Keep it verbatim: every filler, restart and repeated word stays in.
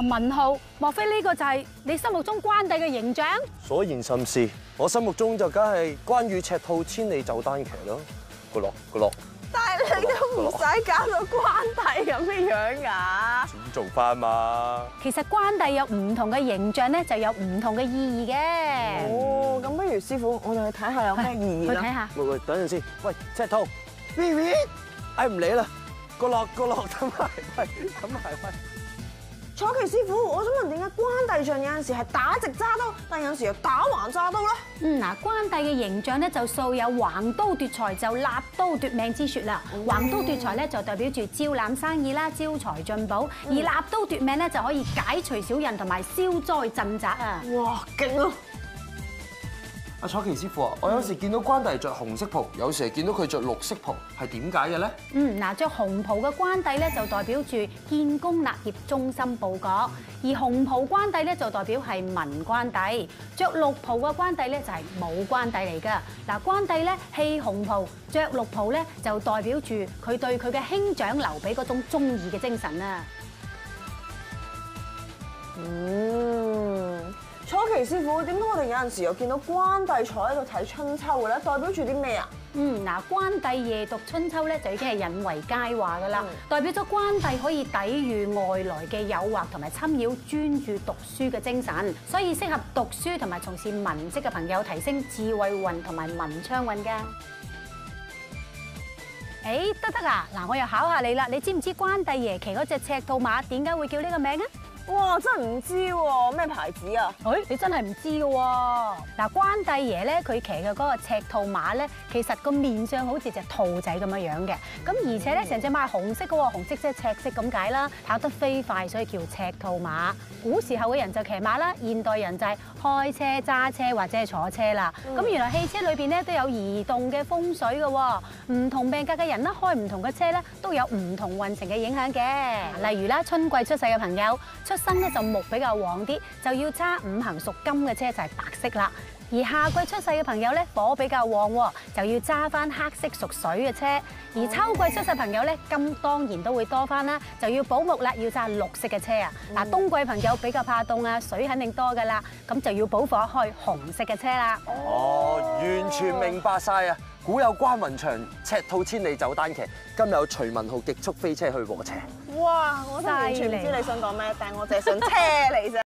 文浩，莫非呢個就係你心目中關帝嘅形象？ 所言甚是，我心目中就梗係關羽赤兔千里走單騎咯，個落個落。 但係你都唔使搞到關帝咁嘅樣㗎。 點做翻嘛？ 其實關帝有唔同嘅形象咧，就有唔同嘅意義嘅。 哦，咁不如師傅，我哋去睇下有咩意義啦。 去睇下。 喂喂，等陣先。喂，赤兔 ，Vivi，唉唔理啦，個落個落咁埋，喂咁埋喂。 楚奇師傅，我想問點解關帝像有陣時係打直揸刀，但有陣時又打橫揸刀咧？ 嗯嗱，關帝嘅形象咧就素有橫刀奪財就立刀奪命之説啦。橫刀奪財咧就代表住招攬生意啦、招財進寶；而立刀奪命咧就可以解除小人同埋消災鎮宅啊！ 哇，勁啊！ 阿楚奇師傅啊，我有時見到關帝着紅色袍，有時係見到佢着綠色袍，係點解嘅咧？ 嗯，嗱，着紅袍嘅關帝咧就代表住建功立業、忠心報國；而紅袍關帝咧就代表係文關帝。着綠袍嘅關帝咧就係武關帝嚟㗎。嗱，關帝咧棄紅袍，着綠袍咧就代表住佢對佢嘅兄長劉備嗰種忠義嘅精神啊！ 嗯。楚奇師傅，點解我哋有陣時又見到關帝坐喺度睇春秋嘅咧？代表住啲咩啊？ 嗯，嗱，關帝夜讀春秋咧就已經係引為佳話㗎啦，代表咗關帝可以抵禦外來嘅誘惑同埋侵擾，專注讀書嘅精神，所以適合讀書同埋從事文職嘅朋友提升智慧運同埋文昌運㗎。誒，得得啊！嗱，我又考下你啦，你知唔知關帝爺騎嗰隻赤兔馬點解會叫呢個名啊？ 哇！真係唔知喎，咩牌子啊？ 誒，你真係唔知嘅喎。嗱，關帝爺咧，佢騎嘅嗰個赤兔馬咧，其實個面相好似隻兔仔咁樣樣嘅。咁而且咧，成隻馬係紅色嘅喎，紅色即係赤色咁解啦。跑得飛快，所以叫赤兔馬。古時候嘅人就騎馬啦，現代人就係開車、揸車或者係坐車啦。咁、嗯、原來汽車裏邊咧都有移動嘅風水嘅喎。唔同命格嘅人啦，開唔同嘅車咧，都有唔同運程嘅影響嘅。例如啦，春季出世嘅朋友，出生咧就木比較旺啲，就要揸五行屬金嘅車，就係白色啦。而夏季出世嘅朋友咧，火比較旺，就要揸翻黑色屬水嘅車。而秋季出世朋友咧，金當然都會多翻啦，就要補木啦，要揸綠色嘅車啊。嗱，冬季朋友比較怕凍啊，水肯定多噶啦，咁就要補火開紅色嘅車啦。 哦，完全明白晒啊！古有關雲長，赤兔千里走單騎，今有徐文浩極速飛車去和斜。 哇！我真係完全唔知你想講咩，但係我淨係想車你啫。